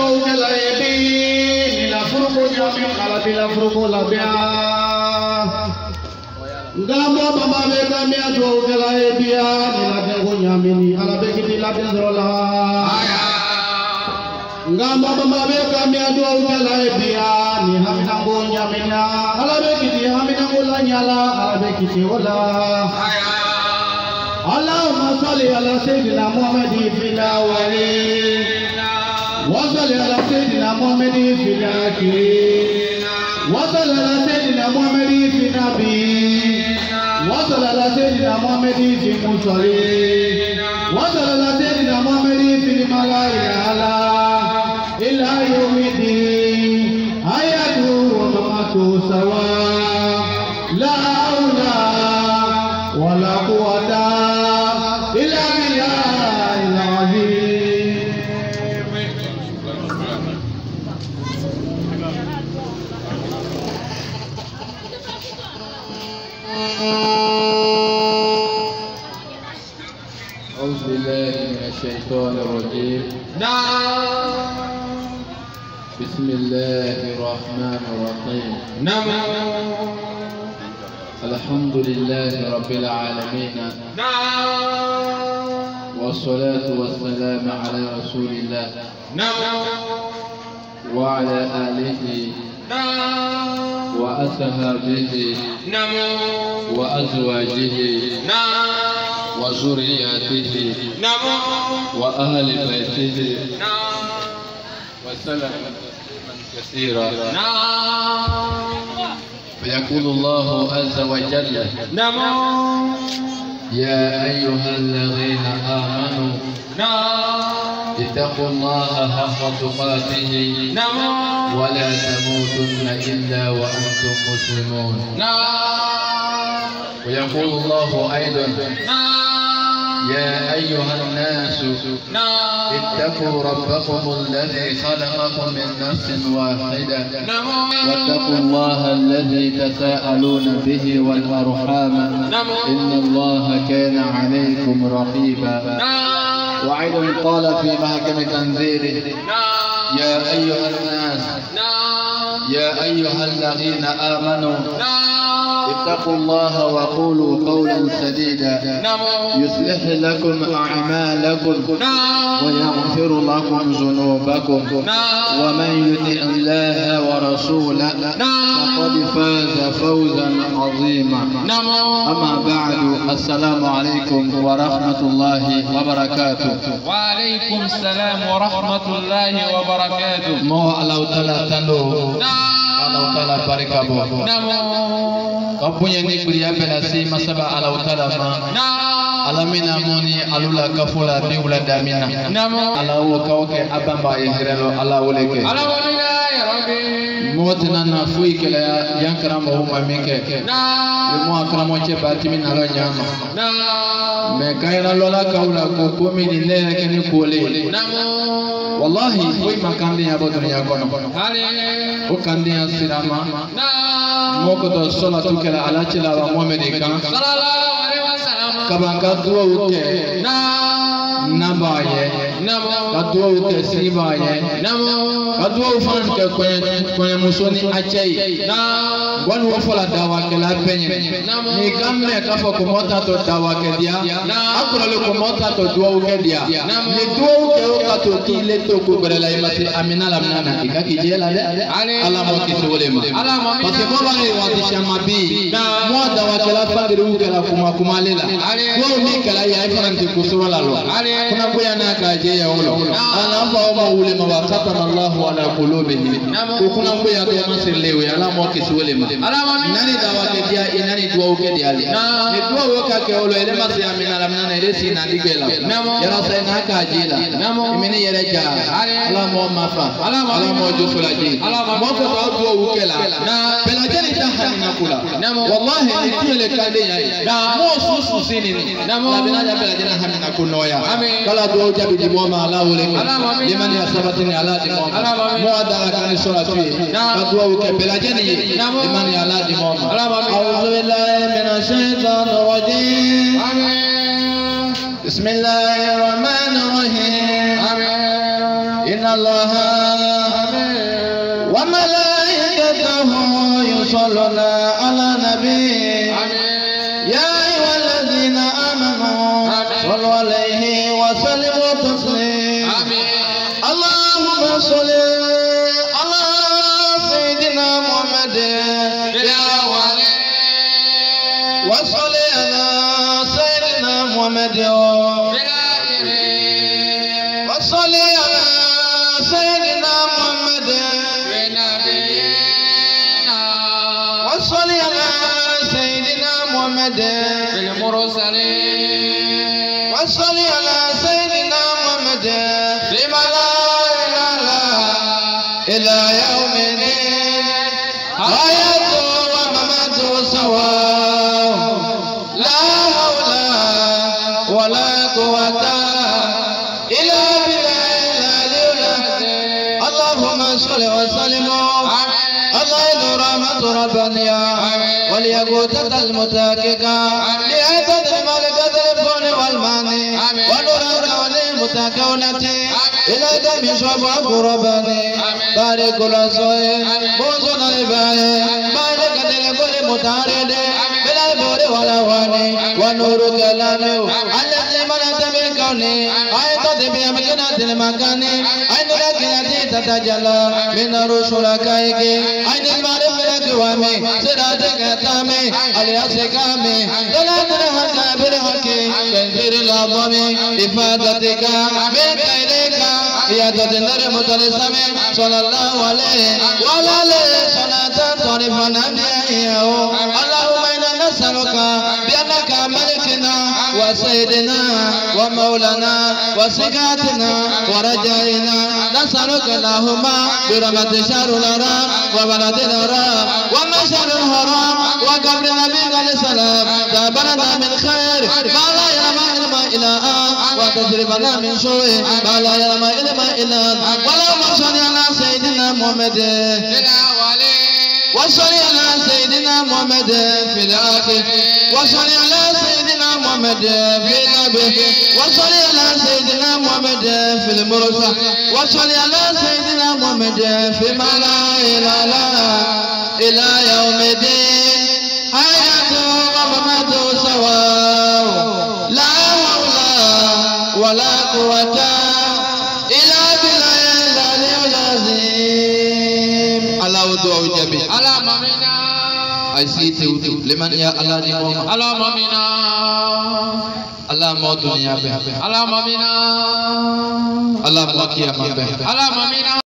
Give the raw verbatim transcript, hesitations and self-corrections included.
duwawu kɛla ye bi nin la furuko ɲami ala ti la furuko labɛn nka mɔ bama bɛ ka miya duwawu kɛla ye bi ya nin la denko ɲami ni ala bɛ kiti la den sɔrɔ la nka mɔ bama bɛ ka miya duwawu kɛla ye bi ya nin haminako ɲami na ala bɛ kiti haminako la ɲala ala bɛ kiti o la. Allahumma salli ala sayyidina Muhammadin fil awwalin wa salli ala sayyidina Muhammadin fil akhirin wa salli ala sayyidina Muhammadin fil nabiyyin wa salli ala sayyidina Muhammadin fil mursalin wa salli ala sayyidina Muhammadin fil malaa'ikati ala ila yawmiddin hayatu wa mamatu sawa la hawla wa la quwwata إلا بالله العظيم. أعوذ بالله من الشيطان الرجيم. نعم. بسم الله الرحمن الرحيم. نعم. الحمد لله رب العالمين. نعم. والصلاة والسلام على رسول الله. نعم. وعلى آله. نعم. وأصحابه. نعم. وأزواجه. نعم. وذرياته. نعم. وأهل بيته. نعم. وسلم كثيرا. نعم. فيقول الله عز وجل. نعم. يا أيها الذين آمنوا. نعم. اتقوا الله حق تقاته. نعم. ولا تموتن إلا وأنتم مسلمون. نعم. ويقول الله أيضا. نعم. يا أيها الناس. نعم. اتقوا ربكم الذي خلقكم من نفس واحدة. نعم. واتقوا الله الذي تساءلون به والأرحام. نعم. إن الله كان عليكم رقيبا. نعم. وأيضا قال في محكم تنزيله. نعم. يا أيها الناس. نعم. يا أيها الذين آمنوا. نعم. اتقوا الله وقولوا قولا سديدا. نعم. يصلح لكم أعمالكم. نعم. ويغفر لكم ذنوبكم. نعم. ومن يطع الله ورسوله نعم. فقد فاز فوزا عظيما. نعم. أما بعد السلام عليكم ورحمة الله وبركاته. وعليكم السلام ورحمة الله وبركاته. مو الله تعالى تنو. نعم. الله تعالى بارك بو. نعم. Kapunya ni kuliah benasi masaba Allah Taala ma. نعم. Alamina moni alula kafula biula damina. نعم. Allah wakawke abamba yehirelo Allah woleke. Alhamdulillah ya Rabbi. Motina na fui kala yankarama huma minke. نعم. Yumo akramo che batimin ala nyama. نعم. Me kaina lola kaula ko komi ni ne keni kole. نعم. Wallahi fui makandi ya bodunya kono. علي. O kandi ya sirama. نعم. Moko to sola tukela ala chila wa Muhammad kan. صلى الله عليه وسلم. Kabanga duwa uke. نعم. Nabaye. نعم. Kaduwa uke sibaye. نعم. Kaduwa ufan ke kwenye kwenye musoni achai. نعم. Wanu wafola dawa ke la penye. Ni kamme kafo kumota to dawa ke dia. Akura le kumota to duwa uke dia. Ni duwa uke uka to kile to kubrela imati amina la mnana. Ikaki jela de. Ala mo kisolema. Parce que moi les wati shamabi. Moi dawa ke la fadiri uke la kuma kumalela. Kwa mi kala ya ifananti kusola lo. Kuna kuya na kaje ya ulo. Ana mba wa ulema wa khatama Allahu ala qulubihim. Kuna kuya to maselewe ala mo kisolema. Nani dawa ke dia inani duwa uke dia ali. Ni duwa uke ke ulo ele masi amina la mnana ele sina digela. Yara sa na kajela. Imeni yere ja. Ala mo mafa. Ala mo jufula ji. Mo ko to duwa uke la. Bela jeni ta hanina kula. Wallahi ni kile kande ya. Mo susu sini ni. La bina ja bela jeni hanina kunoya. Kala duwa jabi di mo ma ala ule. Liman ya sabatini ala di mo. Mo adara kan sura fi. Duwa uke bela jeni. Liman ya ala di mo. A'udzu billahi minash shaitanir rajim. Bismillahirrahmanirrahim. إن الله وملائكته يصلون على النبي يا أيها الذين آمنوا صلوا عليه وسلموا تسليما اللهم صل على سيدنا محمد يا ولي وصل على سيدنا محمد وصل على سيدنا محمد وصل على سيدنا محمد المرسلين وصل على سيدنا محمد لما لا إله إلى يوم الدين حياته ومماته سواء لا حول ولا قوة إلا بالله اللهم صل وسلم الله رحمة ربانية وليقوتة المتاككة لعدد الملك الفون والماني ونور والمتكونة إلى دم شباب رباني بارك الأسوي بوزن الباي بارك الكل متارد بلا بور ولا واني ونور كلامه الذي ملأت من كوني أيضا بأمكنة المكان أين لك التي تتجلى من رسولك أين المعرفة وامي سرادك تامي الياس كامي دلات الحق بالحق كنزير العظم إفادتك من كيدك يا تدنر متلسم صلى الله عليه وعلى آله صلاة طرفنا بها اللهم إنا نسألك بأنك ملكنا وسيدنا ومولانا وسكاتنا ورجائنا نسألك اللهم برحمة شهر الحرام وبلد الحرام ومشهر الحرام وقبر نبيك عليه السلام تابرنا من خير ما لا يرمى علم إلا وتصرفنا من سوء ما لا يرمى علم إلا اللهم صل على سيدنا محمد وصل على سيدنا محمد في الآخر وصل على سيدنا محمد في النبي وصل على سيدنا محمد في المرسل وصل على سيدنا محمد في ما لا إله إلى يوم الدين حياته ومماته سواء لا حول ولا قوة إلا بالله العلي العظيم الله دعوة جميع Allah mamina I see you liman ya Allah ni mo Allah mamina Allah mo dunia be Allah mamina Allah mo kiyama be Allah mamina